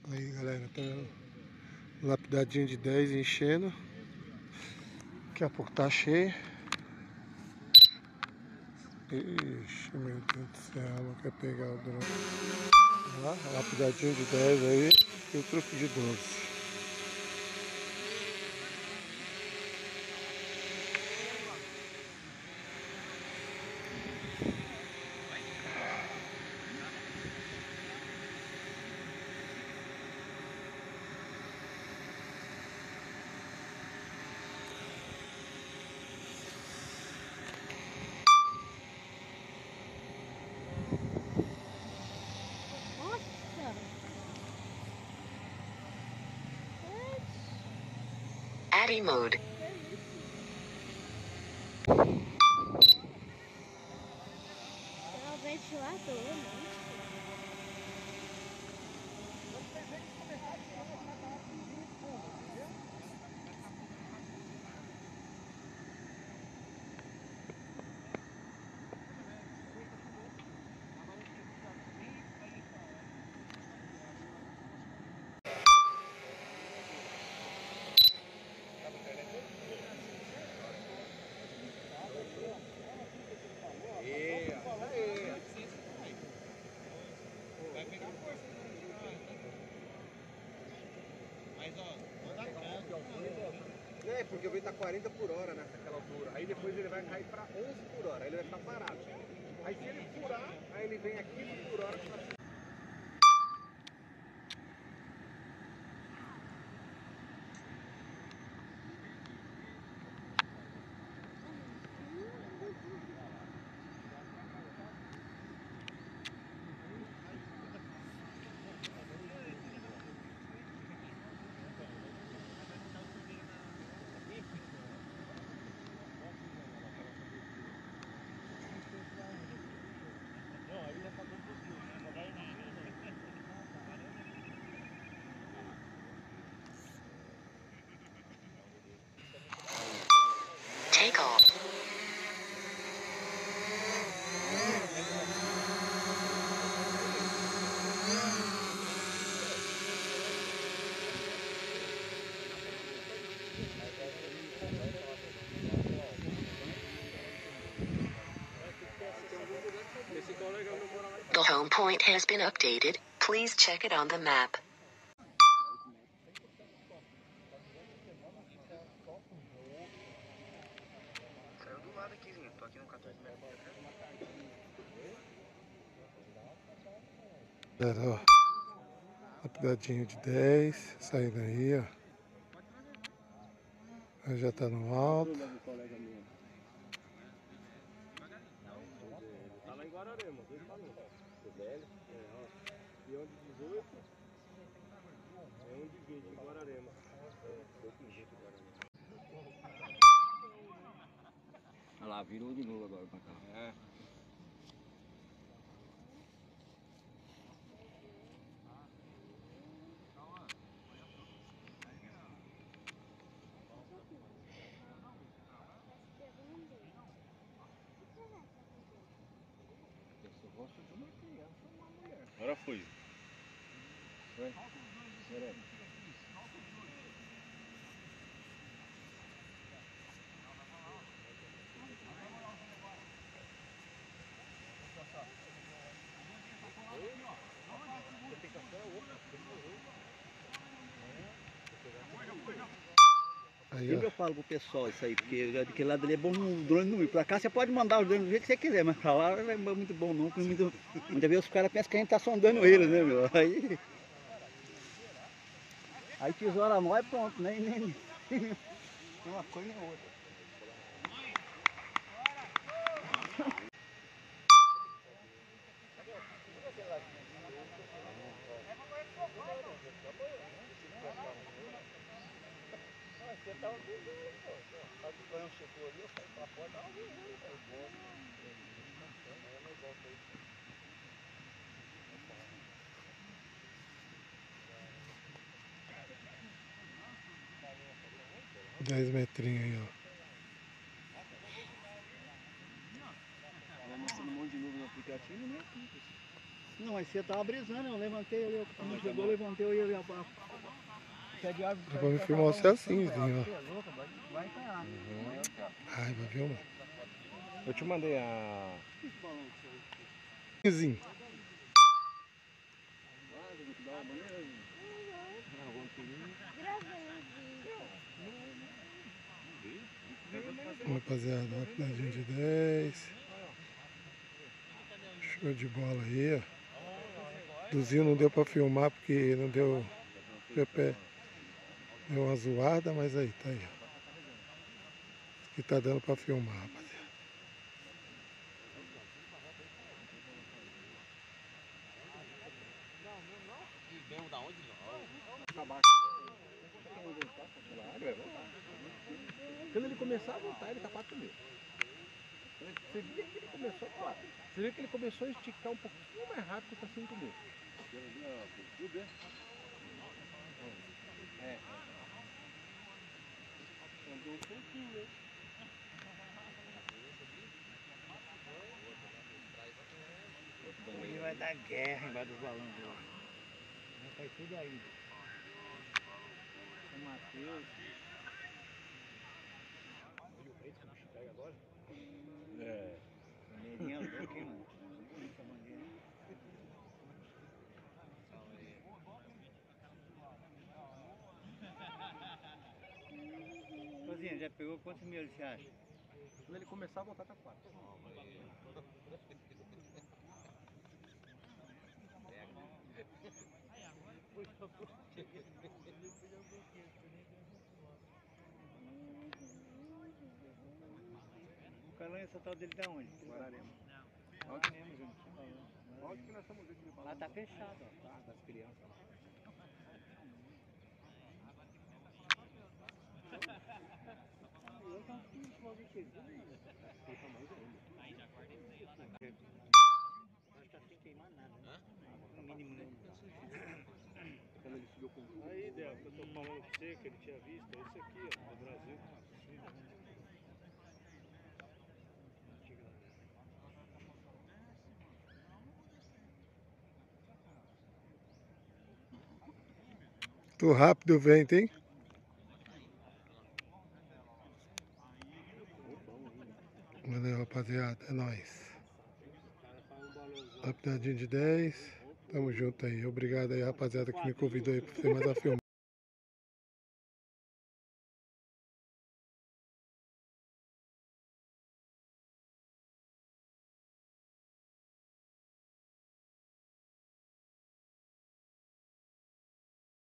Aí galera, tá lapidadinho de 10 enchendo. Daqui a pouco tá cheio. Ixi, meu Deus do céu, não quer pegar o drone. Lá, lapidadinho de 10 aí e o truque de 12. Addy mode. É o ventilador, né? É, porque o vento tá 40 por hora naquela altura. Aí depois ele vai cair para 11 por hora. Aí ele vai ficar parado. Aí se ele furar, aí ele vem a 15 por hora. Take off. The home point has been updated. Please check it on the map. Saiu do lado aqui, tô aqui no 14 metros. Galera, ó, lapidadinho de 10, saindo aí, ó. Aí já tá no alto. Tá lá em Guararema, 2 minutos. O velho? É, ó. E onde 18? É onde 20, em Guararema. Olha lá, virou de novo agora pra cá. É. Agora foi. Foi. Peraí. Aí, Sempre eu falo pro pessoal isso aí, porque daquele lado ali é bom o drone não ir. Pra cá você pode mandar o drone do jeito que você quiser, mas pra lá não é muito bom não, porque muitas vezes os caras pensam que a gente tá sondando eles, né, meu? Aí tesoura nós e pronto, nem uma coisa nem outra. Você tava viajando, pô. Aí o canhão chegou ali, eu saí pra fora, tava viajando, pô. Aí nós volta aí. 10 metrinhos aí, ó. Vai mostrando um monte de nuvem no aplicativo, né? Não, mas você tava brisando, eu levantei ali, quando chegou, eu levantei, eu ia pé de árvore. Dá pra me filmar você assim, Zinho, Você é louco, vai estar. Ai, vai filmar. Eu te mandei a... Zinho. Rapaziada, rapidinho de 10. Show de bola aí, ó. Do Zinho não deu pra filmar porque não deu pé. Deu uma zoada, mas aí, tá aí, ó. Que tá dando pra filmar, rapaziada. Quando ele começar a voltar, ele tá 4.000. Você vê que ele começou a 4. Você vê que ele começou a esticar um pouquinho mais rápido, tá 5.000. É. Andou um pouquinho, né? Hoje vai dar guerra embaixo dos balões lá. Vai cair tudo aí. São Mateus. É. Bandeirinha louca, hein, mano? Bonita a bandeira. Ô, já pegou quantos mil você acha? Quando ele começar a voltar, tá 4. O Calão ia soltar o dele da onde? Guararema. Onde mesmo, gente? Onde que nós estamos vendo de balão? Lá tá fechado, ó. Tá, das crianças lá. Acho que tá sem queimar nada, né? No mínimo, né? Quando ele subiu com o... Aí, Del, que eu tô falando pra você que ele tinha visto, é isso aqui, ó, do Brasil. Muito rápido o vento, hein? Valeu, rapaziada. É nóis. Rapidinho de 10. Tamo junto aí. Obrigado aí, rapaziada, que me convidou aí pra fazer mais a filmagem.